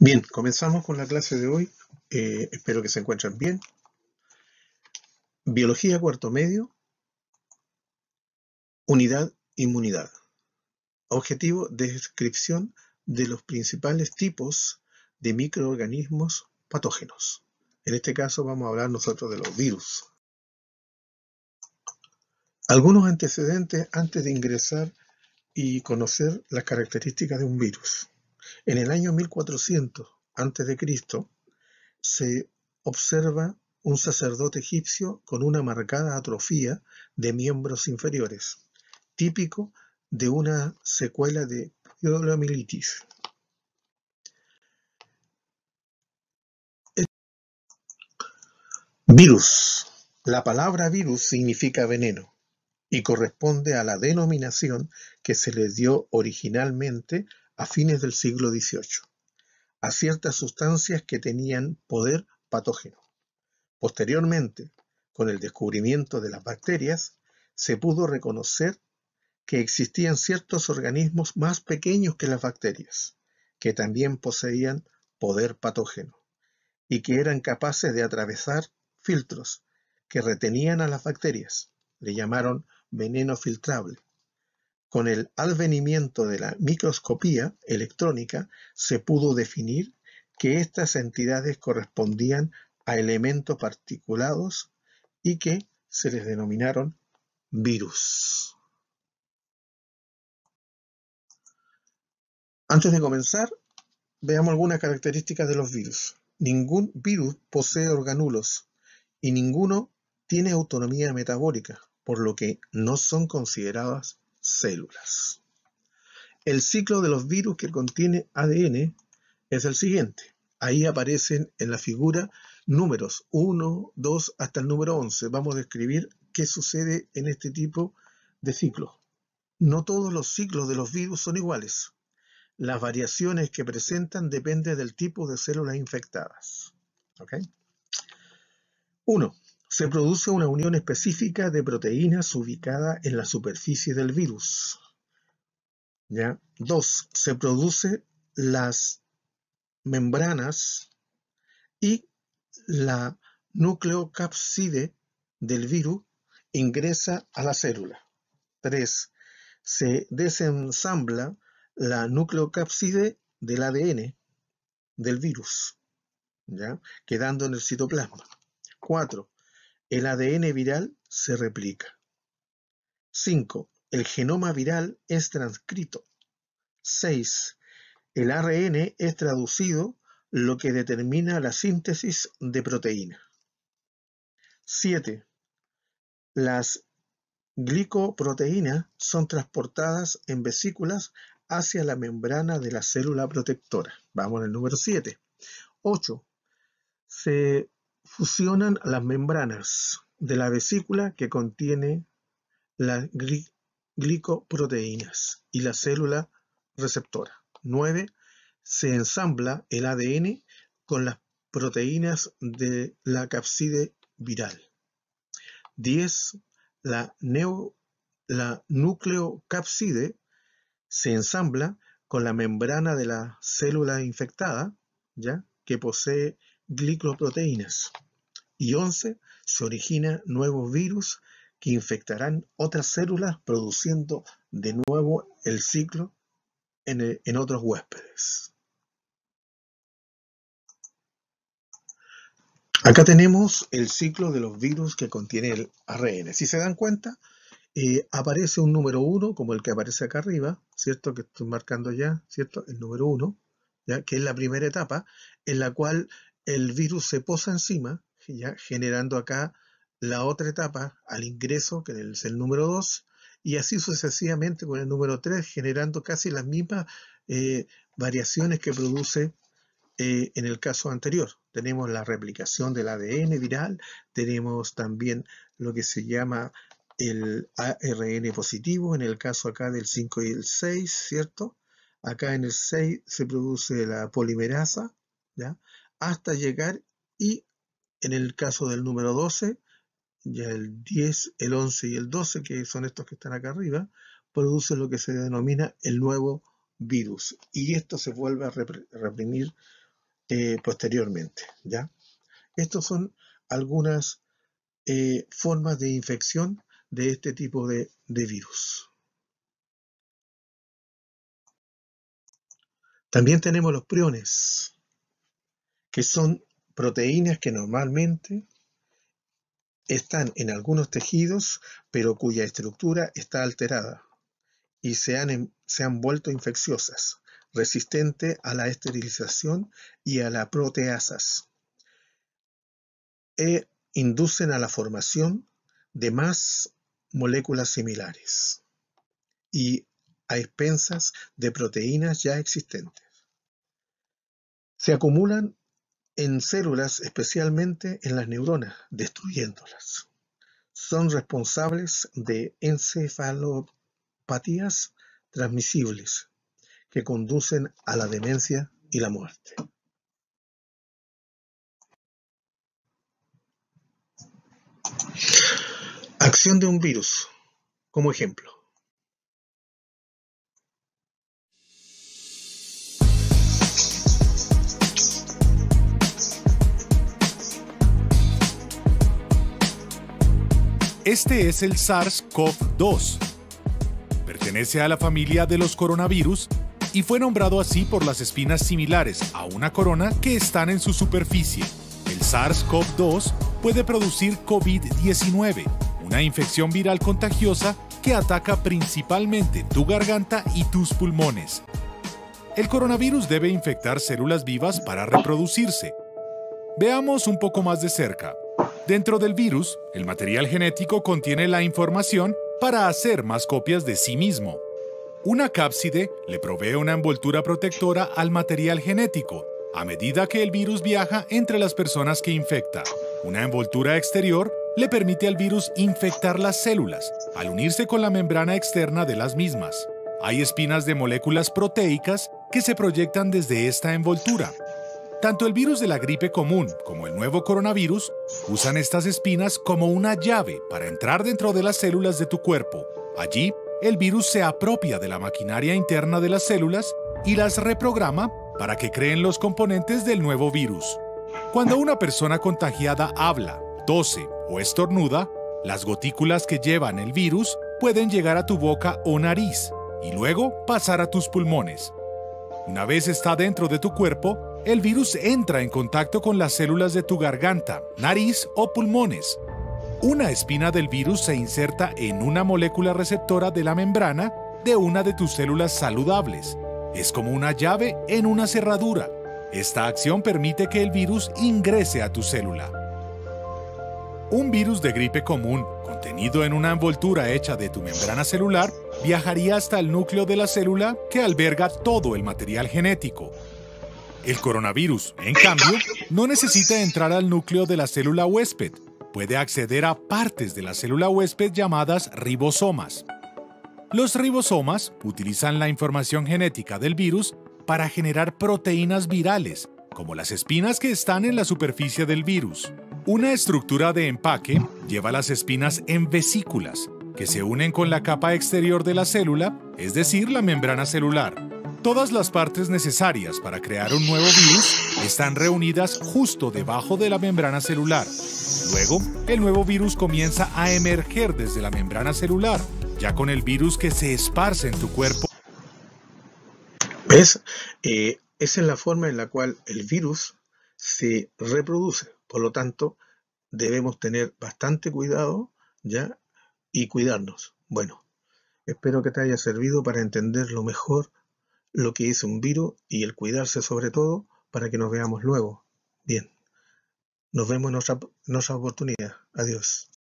Bien, comenzamos con la clase de hoy. Espero que se encuentren bien. Biología cuarto medio, unidad inmunidad. Objetivo, descripción de los principales tipos de microorganismos patógenos. En este caso vamos a hablar nosotros de los virus. Algunos antecedentes antes de ingresar y conocer las características de un virus. En el año 1400 a.C. se observa un sacerdote egipcio con una marcada atrofia de miembros inferiores, típico de una secuela de poliomielitis. Virus. La palabra virus significa veneno y corresponde a la denominación que se le dio originalmente a fines del siglo XVIII a ciertas sustancias que tenían poder patógeno. Posteriormente, con el descubrimiento de las bacterias, se pudo reconocer que existían ciertos organismos más pequeños que las bacterias, que también poseían poder patógeno y que eran capaces de atravesar filtros que retenían a las bacterias. Le llamaron veneno filtrable. Con el advenimiento de la microscopía electrónica se pudo definir que estas entidades correspondían a elementos particulados y que se les denominaron virus. Antes de comenzar, veamos algunas características de los virus. Ningún virus posee organulos y ninguno tiene autonomía metabólica, por lo que no son consideradas células. El ciclo de los virus que contiene ADN es el siguiente. Ahí aparecen en la figura números 1, 2 hasta el número 11. Vamos a describir qué sucede en este tipo de ciclos. No todos los ciclos de los virus son iguales. Las variaciones que presentan dependen del tipo de células infectadas. ¿Okay? 1. Se produce una unión específica de proteínas ubicada en la superficie del virus. ¿Ya? 2. Se producen las membranas y la nucleocápside del virus ingresa a la célula. 3. Se desensambla la nucleocápside del ADN del virus, ¿ya? Quedando en el citoplasma. 4. El ADN viral se replica. 5. El genoma viral es transcrito. 6. El ARN es traducido, lo que determina la síntesis de proteína. 7. Las glicoproteínas son transportadas en vesículas hacia la membrana de la célula protectora. Vamos al número 7. 8. Se fusionan las membranas de la vesícula que contiene las glicoproteínas y la célula receptora. 9. Se ensambla el ADN con las proteínas de la cápside viral. 10. La nucleocápside se ensambla con la membrana de la célula infectada, ¿ya? Que posee glicoproteínas. Y 11. Se originan nuevos virus que infectarán otras células, produciendo de nuevo el ciclo en otros huéspedes. Acá tenemos el ciclo de los virus que contiene el ARN. Si se dan cuenta, aparece un número 1, como el que aparece acá arriba, ¿cierto? Que estoy marcando ya, ¿cierto? El número 1, ¿ya? Que es la primera etapa, en la cual el virus se posa encima, ¿ya? Generando acá la otra etapa al ingreso, que es el número 2, y así sucesivamente con el número 3, generando casi las mismas variaciones que produce en el caso anterior. Tenemos la replicación del ADN viral, tenemos también lo que se llama el ARN positivo, en el caso acá del 5 y el 6, ¿cierto? Acá en el 6 se produce la polimerasa, ¿ya? Hasta llegar, y en el caso del número 12, ya el 10, el 11 y el 12, que son estos que están acá arriba, producen lo que se denomina el nuevo virus. Y esto se vuelve a reprimir posteriormente, ¿ya? Estas son algunas formas de infección de este tipo de virus. También tenemos los priones, que son proteínas que normalmente están en algunos tejidos, pero cuya estructura está alterada y se han vuelto infecciosas, resistentes a la esterilización y a las proteasas, e inducen a la formación de más moléculas similares y a expensas de proteínas ya existentes. Se acumulan en células, especialmente en las neuronas, destruyéndolas. Son responsables de encefalopatías transmisibles que conducen a la demencia y la muerte. Acción de un virus, como ejemplo. Este es el SARS-CoV-2. Pertenece a la familia de los coronavirus y fue nombrado así por las espinas similares a una corona que están en su superficie. El SARS-CoV-2 puede producir COVID-19, una infección viral contagiosa que ataca principalmente tu garganta y tus pulmones. El coronavirus debe infectar células vivas para reproducirse. Veamos un poco más de cerca. Dentro del virus, el material genético contiene la información para hacer más copias de sí mismo. Una cápside le provee una envoltura protectora al material genético a medida que el virus viaja entre las personas que infecta. Una envoltura exterior le permite al virus infectar las células al unirse con la membrana externa de las mismas. Hay espinas de moléculas proteicas que se proyectan desde esta envoltura. Tanto el virus de la gripe común como el nuevo coronavirus usan estas espinas como una llave para entrar dentro de las células de tu cuerpo. Allí, el virus se apropia de la maquinaria interna de las células y las reprograma para que creen los componentes del nuevo virus. Cuando una persona contagiada habla, tose o estornuda, las gotículas que llevan el virus pueden llegar a tu boca o nariz y luego pasar a tus pulmones. Una vez está dentro de tu cuerpo, el virus entra en contacto con las células de tu garganta, nariz o pulmones. Una espina del virus se inserta en una molécula receptora de la membrana de una de tus células saludables. Es como una llave en una cerradura. Esta acción permite que el virus ingrese a tu célula. Un virus de gripe común, contenido en una envoltura hecha de tu membrana celular, viajaría hasta el núcleo de la célula que alberga todo el material genético. El coronavirus, en cambio, no necesita entrar al núcleo de la célula huésped. Puede acceder a partes de la célula huésped llamadas ribosomas. Los ribosomas utilizan la información genética del virus para generar proteínas virales, como las espinas que están en la superficie del virus. Una estructura de empaque lleva las espinas en vesículas, que se unen con la capa exterior de la célula, es decir, la membrana celular. Todas las partes necesarias para crear un nuevo virus están reunidas justo debajo de la membrana celular. Luego, el nuevo virus comienza a emerger desde la membrana celular, ya con el virus que se esparce en tu cuerpo. ¿Ves? Esa es la forma en la cual el virus se reproduce. Por lo tanto, debemos tener bastante cuidado, ¿ya? Y cuidarnos. Bueno, espero que te haya servido para entender lo mejor lo que es un virus y el cuidarse sobre todo para que nos veamos luego. Bien, nos vemos en otra oportunidad. Adiós.